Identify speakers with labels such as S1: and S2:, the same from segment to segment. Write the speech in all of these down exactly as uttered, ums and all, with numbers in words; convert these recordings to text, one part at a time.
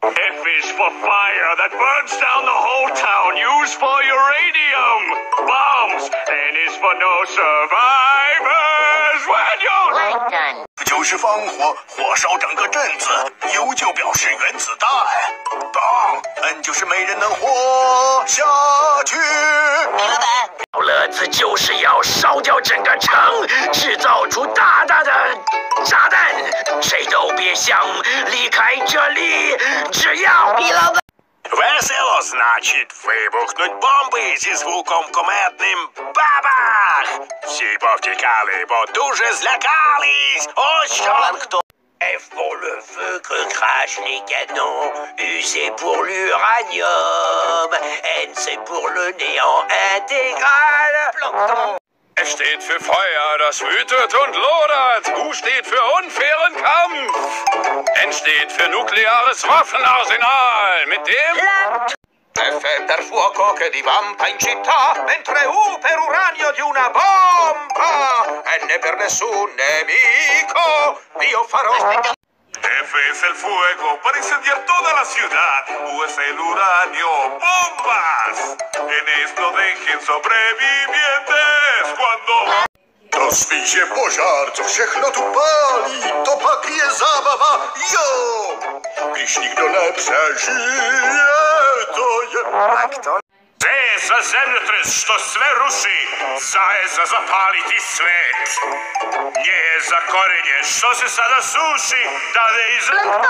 S1: F is for fire that burns down the whole town. U is for uranium bombs. N is for no survivors when you're
S2: Plankton
S3: 就是放火，火烧整个镇子。U 就表示原子弹。棒 N 就是没人能活下去。
S2: 李老板，
S4: 小乐子就是要烧掉整个城，制造出大大的炸弹，谁都别想离开这里，只要
S2: 李老板。
S3: Весело, значит, вибухнуть бомби зі звуком кометним бабах. Всі повтікали, бо дуже злякались. Ось що.
S2: Plankton
S4: F pour le feu que crachent les canons, U c'est pour l'uranium, N c'est pour le néant intégral.
S2: Plankton
S1: F steht für Feuer, das wütet und lodert. U steht für unfairen Kampf. N steht für nukleares Waffenarsenal. Mit dem...
S3: F è per fuoco che divampa in città, mentre U per uranio di una bomba. N per nessun nemico. Io farò...
S1: F es el fuego para incendiar toda la ciudad. U es el uranio. ¡Bombas! En esto dejen sobrevivientes cuando...
S3: To świcie pożar, co všechno tu pali, to pak je zabawa, jo! Píšník, kdo nepřežije, to je...
S2: Plankton
S1: Це за землетрес, що sve ruši, za za zapaliti svet. Nije za korenje, što se sada suši, da ne iz...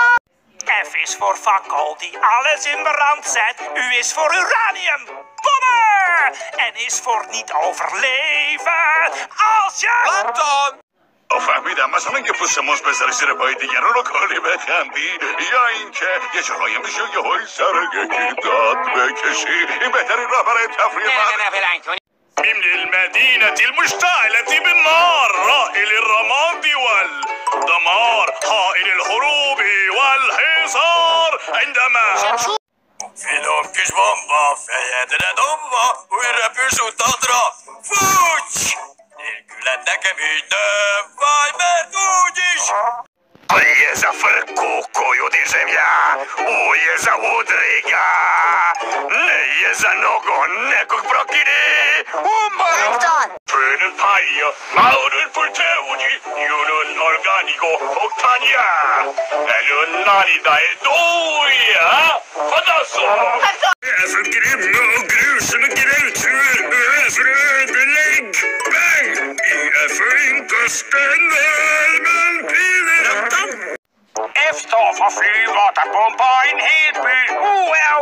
S4: F is voor fakkel die alles in brand zet. U is voor uranium. Bommen! N is voor niet overleven. Als je...
S3: Plankton! فهمیدم مثلا که پوستمون بذاری زیر پای دیگران رو کاری بخندی یا اینکه یه جاهایی میشه یه های سر یکی داد بکشی این بهترین راه برای تفریح من
S1: من المدينة المشتعلة بالنار رائل الرماد والدمار هائل الهروب والحصار عندما
S3: Filofkers bomba, fejedre dobva, újra püsutadra, fucs! Nélküled nekem így nem fáj, mert úgyis!
S1: Je za frku koju dižem ja, U je za udriga, ne je za nogo nekog prokine, umar! Pönen paja, maurun pulteuni, junun organigo och tanja, elun narida är doja, fadasso! För grymma och grusen och grutfur, för ödelägg, bang! Jag för inte spänner, men pilen... F står for flyver, der bomber en hel by. U er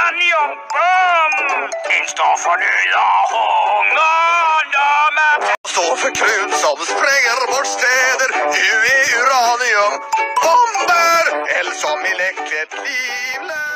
S1: uraniumbom. N står for nød og hunger, når man...
S3: Står för krut som spränger bort städer, U är uranium, bomber, L som i läckert liv.